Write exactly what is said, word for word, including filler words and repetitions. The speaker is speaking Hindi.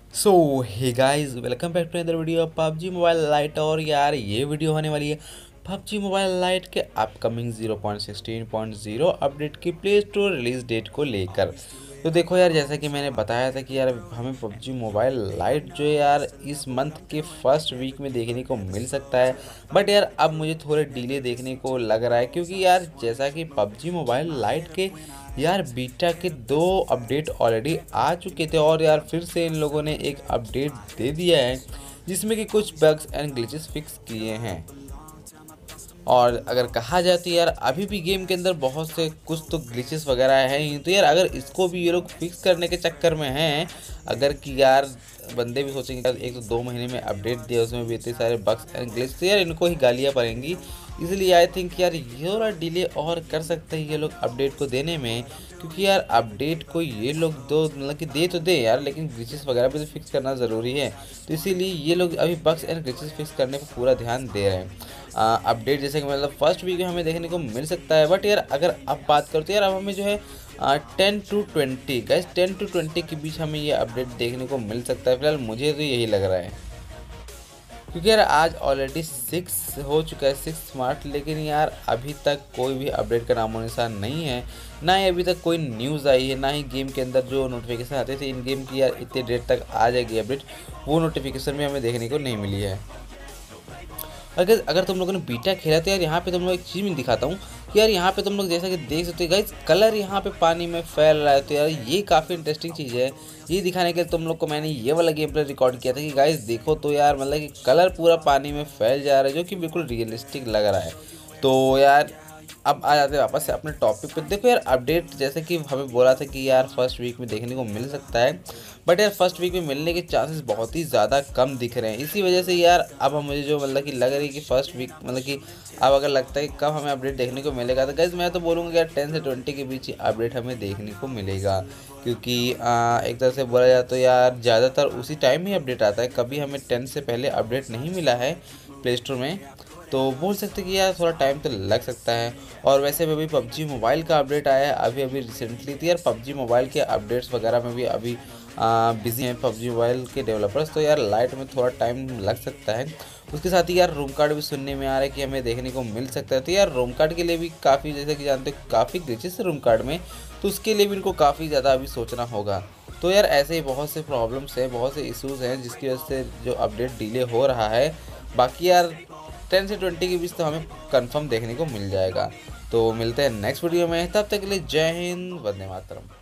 So hey guys, welcome back to other video of PUBG mobile lite. और यार ये वीडियो होने वाली है पबजी मोबाइल लाइट के upcoming zero point sixteen point zero update की प्ले स्टोर रिलीज डेट को लेकर। तो देखो यार, जैसा कि मैंने बताया था कि यार हमें पबजी मोबाइल लाइट जो है यार इस मंथ के फर्स्ट वीक में देखने को मिल सकता है। बट यार अब मुझे थोड़े डिले देखने को लग रहा है, क्योंकि यार जैसा कि पबजी मोबाइल लाइट के यार बीटा के दो अपडेट ऑलरेडी आ चुके थे, और यार फिर से इन लोगों ने एक अपडेट दे दिया है जिसमें कि कुछ बग्स एंड ग्लिचेस फिक्स किए हैं। और अगर कहा जाए तो यार अभी भी गेम के अंदर बहुत से कुछ तो ग्लिचेस वगैरह हैं ही, तो यार अगर इसको भी ये लोग फिक्स करने के चक्कर में हैं, अगर कि यार बंदे भी सोचेंगे यार एक तो दो महीने में अपडेट दिया, उसमें भी इतने सारे बग्स एंड ग्लिच, तो यार इनको ही गालियाँ पड़ेंगी। इसलिए आई थिंक यार ये थोड़ा डिले और कर सकते हैं ये लोग अपडेट को देने में, क्योंकि यार अपडेट को ये लोग दो मतलब कि दे तो दे यार, लेकिन ग्लिचेस वगैरह भी तो फिक्स करना ज़रूरी है। तो इसीलिए ये लोग अभी बग्स एंड ग्लिचेस फिक्स करने पर पूरा ध्यान दे रहे हैं। अपडेट जैसे कि मतलब फर्स्ट वीक में हमें देखने को मिल सकता है। बट यार अगर अब बात करो तो यार अब हमें जो है ten to twenty guys ten to twenty के बीच हमें ये अपडेट देखने को मिल सकता है। फिलहाल मुझे तो यही लग रहा है, क्योंकि यार आज ऑलरेडी सिक्स हो चुका है, सिक्स स्मार्ट, लेकिन यार अभी तक कोई भी अपडेट का नामो निशान नहीं है। ना ही अभी तक कोई न्यूज़ आई है, ना ही गेम के अंदर जो नोटिफिकेशन आते थे इन गेम की यार इतने डेट तक आ जाएगी अपडेट, वो नोटिफिकेशन भी हमें देखने को नहीं मिली है। अगर अगर तुम लोगों ने बीटा खेला तो यार यहाँ पे तुम लोग एक चीज़ मैं दिखाता हूँ कि यार यहाँ पे तुम लोग जैसा कि देख सकते हो गाइस, कलर यहाँ पे पानी में फैल रहा है। तो यार ये काफ़ी इंटरेस्टिंग चीज़ है। ये दिखाने के लिए तुम लोग को मैंने ये वाला गेम प्ले रिकॉर्ड किया था कि गाइस देखो तो यार मतलब कि कलर पूरा पानी में फैल जा रहा है, जो कि बिल्कुल रियलिस्टिक लग रहा है। तो यार अब आ जाते हैं वापस से अपने टॉपिक पे। देखो यार अपडेट जैसे कि हमें बोला था कि यार फर्स्ट वीक में देखने को मिल सकता है, बट यार फर्स्ट वीक में मिलने के चांसेस बहुत ही ज़्यादा कम दिख रहे हैं। इसी वजह से यार अब हम मुझे जो मतलब कि लग रही है कि फर्स्ट वीक मतलब कि अब अगर लगता है कि कब हमें अपडेट देखने को मिलेगा, तो गाइस मैं तो बोलूँगा यार टेन से ट्वेंटी के बीच ही अपडेट हमें देखने को मिलेगा। क्योंकि आ, एक तरह से बोला जाए तो यार ज़्यादातर उसी टाइम ही अपडेट आता है, कभी हमें टेन से पहले अपडेट नहीं मिला है प्ले स्टोर में। तो बोल सकते कि यार थोड़ा टाइम तो लग सकता है। और वैसे भी अभी पबजी मोबाइल का अपडेट आया है अभी अभी रिसेंटली, तो यार पबजी मोबाइल के अपडेट्स वगैरह में भी अभी बिजी हैं पबजी मोबाइल के डेवलपर्स, तो यार लाइट में थोड़ा टाइम लग सकता है। उसके साथ ही यार रूम कार्ड भी सुनने में आ रहा है कि हमें देखने को मिल सकता है। तो यार रूम कार्ड के लिए भी काफ़ी, जैसे कि जानते हो काफ़ी ग्लिचेस है रूम कार्ड में, तो उसके लिए भी इनको काफ़ी ज़्यादा अभी सोचना होगा। तो यार ऐसे ही बहुत से प्रॉब्लम्स हैं, बहुत से इश्यूज़ हैं जिसकी वजह से जो अपडेट डिले हो रहा है। बाकी यार टेन से ट्वेंटी के बीच तो हमें कंफर्म देखने को मिल जाएगा। तो मिलते हैं नेक्स्ट वीडियो में, तब तक के लिए जय हिंद, वंदे मातरम।